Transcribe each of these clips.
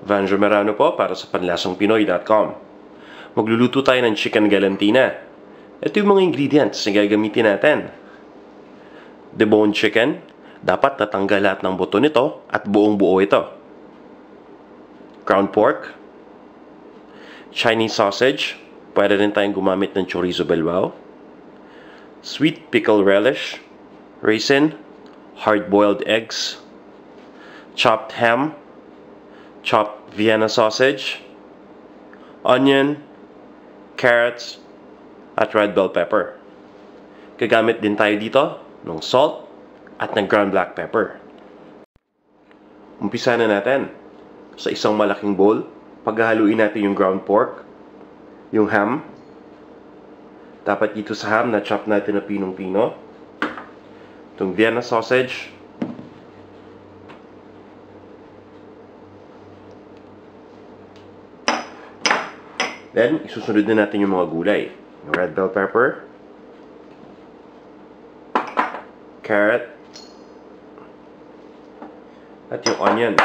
Vanjo Merano po para sa panlasangpinoy.com. Magluluto tayo ng chicken galantina. Ito yung mga ingredients na gagamitin natin. Deboned chicken, dapat natanggal lahat ng buto nito at buong buo ito. Ground pork, Chinese sausage, pwede rin tayong gumamit ng chorizo belwao, sweet pickle relish, raisin, hard-boiled eggs, chopped ham, chopped Vienna sausage, onion, carrots, at red bell pepper. Gagamit din tayo dito ng salt at ng ground black pepper. Umpisa na natin. Sa isang malaking bowl, paghahaluin natin yung ground pork, yung ham. Dapat dito sa ham na chop natin na pinong-pino. Itong Vienna sausage. Then, isusunod na natin yung mga gulay. Yung red bell pepper, carrot, at yung onion.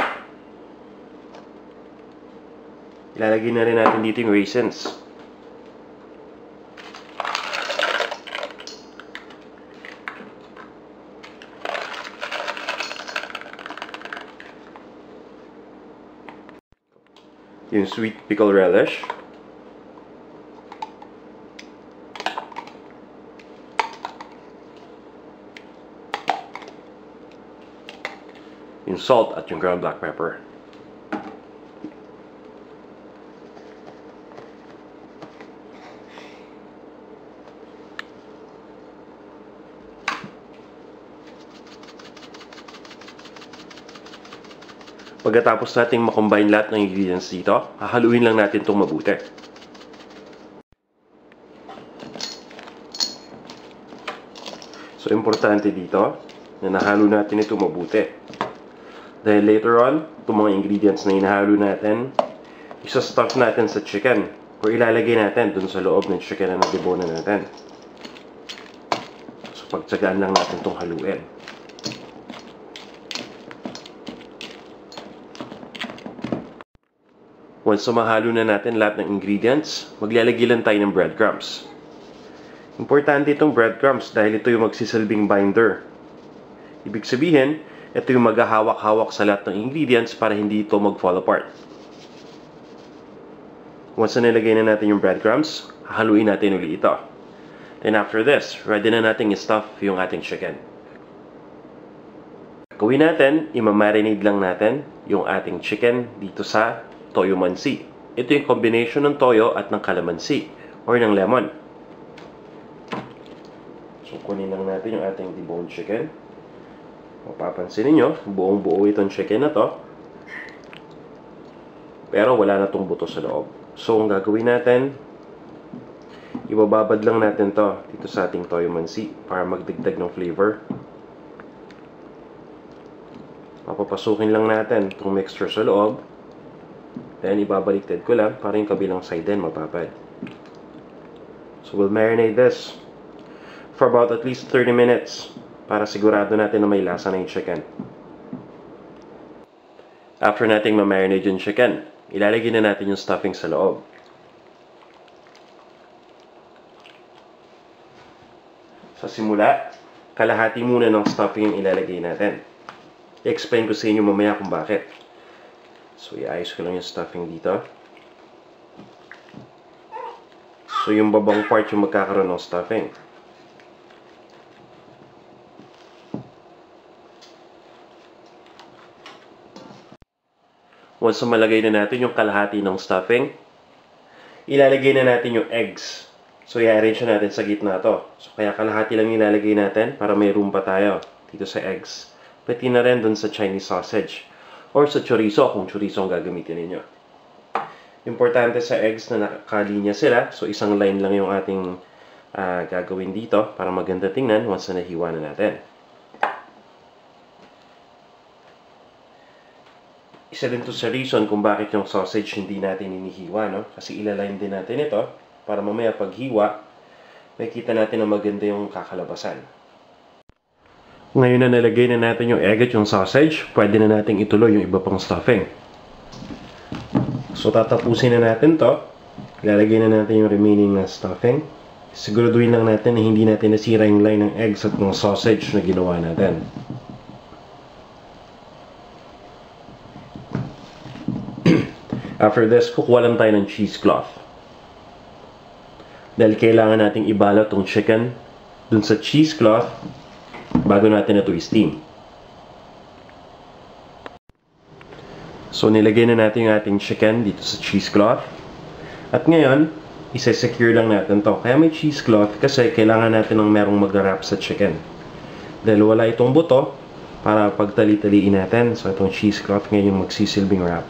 Ilalagay na rin natin dito yung raisins. Yung sweet pickle relish. Yung salt at yung ground black pepper. Pagkatapos nating makombine lahat ng ingredients dito, hahaluin lang natin itong mabuti. So, importante dito na nahalo natin ito mabuti. Dahil later on, itong mga ingredients na inahalo natin, isa-stuff natin sa chicken o ilalagay natin dun sa loob ng chicken na nadebonan natin. So, pagtsagaan lang natin itong haluin. Once mahalo na natin lahat ng ingredients, maglalagay lang tayo ng breadcrumbs. Importante itong breadcrumbs dahil ito yung magsisilbing binder. Ibig sabihin, ito yung maghahawak-hawak sa lahat ng ingredients para hindi ito mag-fall apart. Once na nilagay na natin yung breadcrumbs, haluin natin ulit ito. Then after this, ready na natin i-stuff yung ating chicken. Gawin natin, i-marinate lang natin yung ating chicken dito sa toyo mansi. Ito yung combination ng toyo at ng calamansi or ng lemon. So, kunin lang natin yung ating deboned chicken. Mapapansin niyo, buong-buo itong chicken na to. Pero wala na tong buto sa loob. So, ang gagawin natin, ibababad lang natin to dito sa ating toyo mansi para magdagdag ng flavor. Papapasukin lang natin itong mixture sa loob. Then, ibabaliktad ko lang para yung kabilang side din mapapad. So, we'll marinate this for about at least 30 minutes para sigurado natin na may lasa na yung chicken. After nating ma-marinate yung chicken, ilalagay na natin yung stuffing sa loob. Sa simula, kalahati muna ng stuffing yung ilalagay natin. I-explain ko sa inyo mamaya kung bakit. So, iayos ko lang yung stuffing dito. So, yung babang part yung magkakaroon ng stuffing. Once malagay na natin yung kalahati ng stuffing, ilalagay na natin yung eggs. So, i-arrange na natin sa gitna to. So, kaya kalahati lang ilalagay natin para may room pa tayo dito sa eggs. Pati na rin dun sa Chinese sausage. Or sa chorizo, kung chorizo ang gagamitin ninyo. Importante sa eggs na nakakalinya sila. So, isang line lang yung ating gagawin dito para maganda tingnan once na nahiwa na natin. Isa din to sa reason kung bakit yung sausage hindi natin inihiwa, no? Kasi ilaline din natin ito para mamaya paghiwa, makikita natin na maganda yung kakalabasan. Ngayon na nalagay na natin yung egg at yung sausage, pwede na natin ituloy yung iba pang stuffing. So, tatapusin na natin to. Ilalagay na natin yung remaining na stuffing. Siguraduhin lang natin na hindi natin nasira yung line ng eggs at ng sausage na ginawa natin. After this, kukuha lang tayo ng cheesecloth. Dahil kailangan nating ibalot tong chicken dun sa cheesecloth bago natin ito i-steam. So, nilagay na natin yung ating chicken dito sa cheesecloth. At ngayon, isa-secure lang natin to. Kaya may cheesecloth kasi kailangan natin ng merong mag-wrap sa chicken. Dahil wala itong buto para pagtali-taliin natin. So, itong cheesecloth ngayon yung magsisilbing wrap.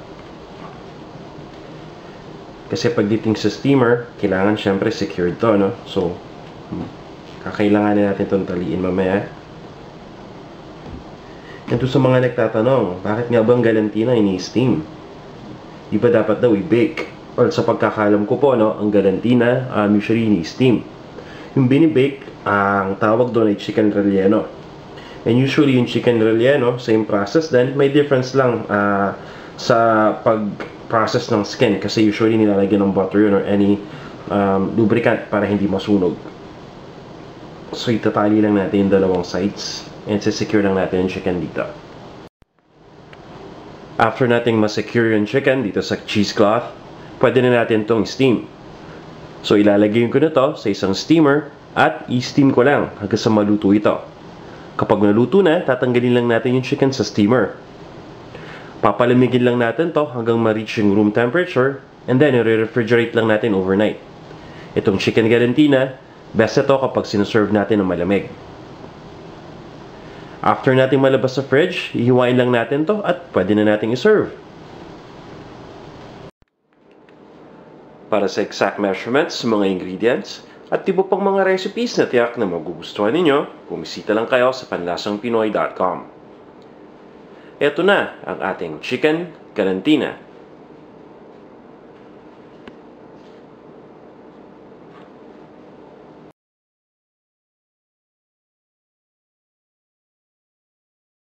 Kasi pagdating sa steamer, kailangan syempre secured to, no? So, kakailanganin natin itong taliin mamaya. Ito sa mga nagtatanong, bakit nga bang galantina ini-steam? Di ba dapat daw i-bake? Or sa pagkakalam ko po, no, ang galantina usually ini-steam. Yung binibake, ang tawag doon ay chicken relleno. And usually yung chicken relleno, same process din, may difference lang sa pag-process ng skin. Kasi usually nilalagyan ng butter yun or any lubricant para hindi masunog. So itatali lang natin yung dalawang sides and secure lang natin yung chicken dito. After nating ma-secure yung chicken dito sa cheesecloth, pwede na natin itong steam. So ilalagay ko na to sa isang steamer at i-steam ko lang hanggang sa maluto ito. Kapag naluto na, tatanggalin lang natin yung chicken sa steamer. Papalamigin lang natin to hanggang ma-reach yung room temperature and then i-refrigerate lang natin overnight. Itong chicken galantina, best ito kapag sinuserve natin ng malamig. After natin malabas sa fridge, ihiwain lang natin to at pwede na natin i-serve. Para sa exact measurements sa mga ingredients at iba pang mga recipes na tiyak na magugustuhan ninyo, bumisita lang kayo sa panlasangpinoy.com. Ito na ang ating chicken galantina.